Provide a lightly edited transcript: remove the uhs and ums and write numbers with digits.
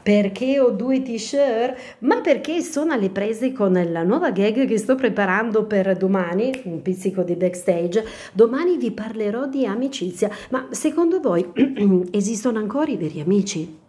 Perché ho due t-shirt? Ma perché sono alle prese con la nuova gag che sto preparando per domani, un pizzico di backstage. Domani vi parlerò di amicizia, ma secondo voi esistono ancora i veri amici?